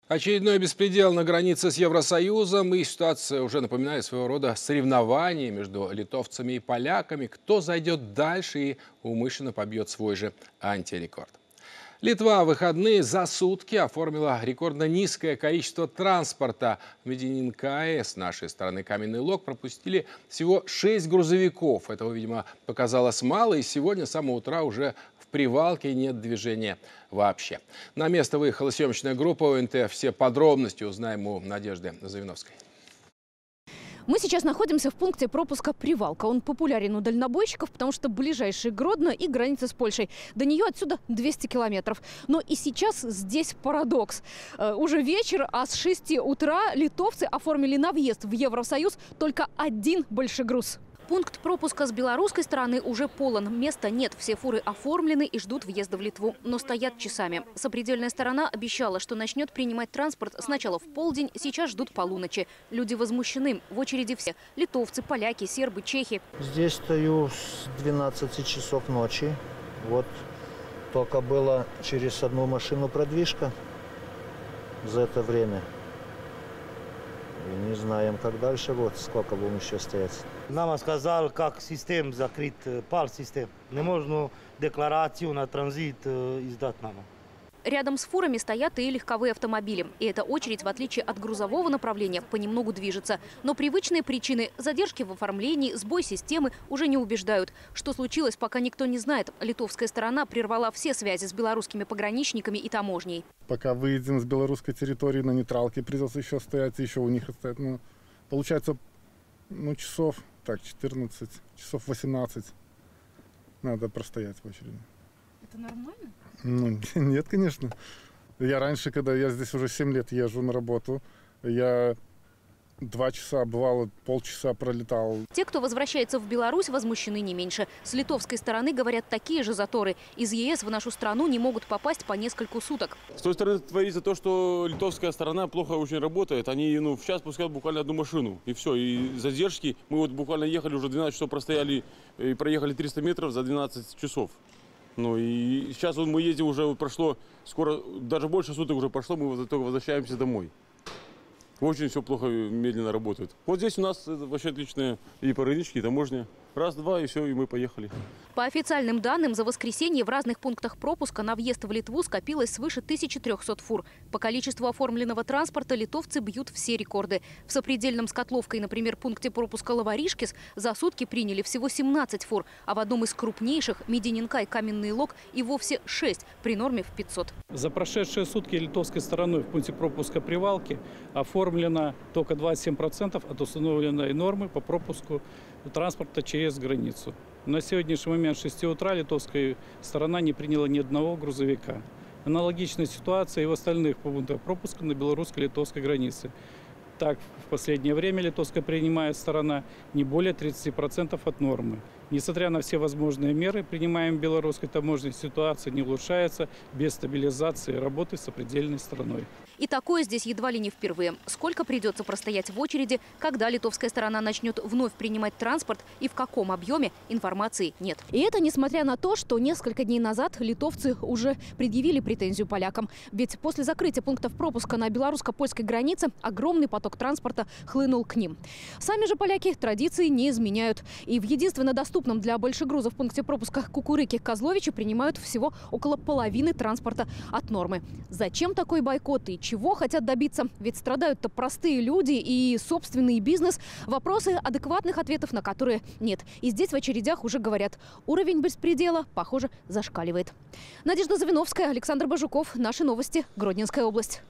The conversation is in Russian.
Очередной беспредел на границе с Евросоюзом, и ситуация уже напоминает своего рода соревнование между литовцами и поляками, кто зайдет дальше и умышленно побьет свой же антирекорд. Литва в выходные за сутки оформила рекордно низкое количество транспорта. В Медининкае с нашей стороны Каменный Лог пропустили всего 6 грузовиков. Этого, видимо, показалось мало, и сегодня с самого утра уже в Привалке нет движения вообще. На место выехала съемочная группа ОНТ. Все подробности узнаем у Надежды Завиновской. Мы сейчас находимся в пункте пропуска Привалка. Он популярен у дальнобойщиков, потому что ближайший Гродно и граница с Польшей. До нее отсюда 200 километров. Но и сейчас здесь парадокс. Уже вечер, а с 6 утра литовцы оформили на въезд в Евросоюз только один большегруз. Пункт пропуска с белорусской стороны уже полон. Места нет. Все фуры оформлены и ждут въезда в Литву. Но стоят часами. Сопредельная сторона обещала, что начнет принимать транспорт сначала в полдень, сейчас ждут полуночи. Люди возмущены. В очереди все. Литовцы, поляки, сербы, чехи. Здесь стою с 12 часов ночи. Вот только было через одну машину продвижка за это время. И не знаем, как дальше, вот сколько будем еще стоять. Нам сказал, как систем закрыт, пал систем. Не можно декларацию на транзит издать нам. Рядом с фурами стоят и легковые автомобили. И эта очередь, в отличие от грузового направления, понемногу движется. Но привычные причины – задержки в оформлении, сбой системы – уже не убеждают. Что случилось, пока никто не знает. Литовская сторона прервала все связи с белорусскими пограничниками и таможней. Пока выйдем с белорусской территории, на нейтралке придется еще стоять, еще у них стоять. Ну, получается, часов так 14, часов 18 надо простоять в очереди. Это нормально? Ну, нет, конечно. Я раньше, когда я здесь уже 7 лет езжу на работу, я 2 часа, бывало, полчаса пролетал. Те, кто возвращается в Беларусь, возмущены не меньше. С литовской стороны, говорят, такие же заторы. Из ЕС в нашу страну не могут попасть по нескольку суток. С той стороны творится то, что литовская сторона плохо очень работает. Они в час пускают буквально одну машину. И все. И задержки. Мы вот буквально ехали, уже 12 часов простояли и проехали 300 метров за 12 часов. Ну и сейчас вот мы ездим, уже прошло, скоро даже больше суток уже прошло, мы только возвращаемся домой. Очень все плохо, медленно работает. Вот здесь у нас вообще отличные и пограничники, и таможня. Раз, два, и все, и мы поехали. По официальным данным, за воскресенье в разных пунктах пропуска на въезд в Литву скопилось свыше 1300 фур. По количеству оформленного транспорта литовцы бьют все рекорды. В сопредельном с Котловкой, например, пункте пропуска Лаваришкис за сутки приняли всего 17 фур, а в одном из крупнейших, Медининкай, Каменный Лог, и вовсе 6 при норме в 500. За прошедшие сутки литовской стороной в пункте пропуска Привалки оформлено только 27% от установленной нормы по пропуску транспорта через границу. На сегодняшний момент с 6 утра литовская сторона не приняла ни одного грузовика. Аналогичная ситуация и в остальных пунктах пропуска на белорусско-литовской границе. Так, в последнее время литовская принимает сторона не более 30% от нормы. Несмотря на все возможные меры, принимаемые белорусской таможней, ситуация не улучшается без стабилизации работы с сопредельной стороной. И такое здесь едва ли не впервые. Сколько придется простоять в очереди, когда литовская сторона начнет вновь принимать транспорт и в каком объеме, информации нет. И это несмотря на то, что несколько дней назад литовцы уже предъявили претензию полякам. Ведь после закрытия пунктов пропуска на белорусско-польской границе огромный поток транспорта хлынул к ним. Сами же поляки традиции не изменяют. И в единственно доступном для большегрузов пункте пропуска Кукурыки-Козловичи принимают всего около половины транспорта от нормы. Зачем такой бойкот и чего хотят добиться? Ведь страдают-то простые люди и собственный бизнес. Вопросы, адекватных ответов на которые нет. И здесь в очередях уже говорят, уровень беспредела, похоже, зашкаливает. Надежда Завиновская, Александр Бажуков. Наши новости. Гродненская область.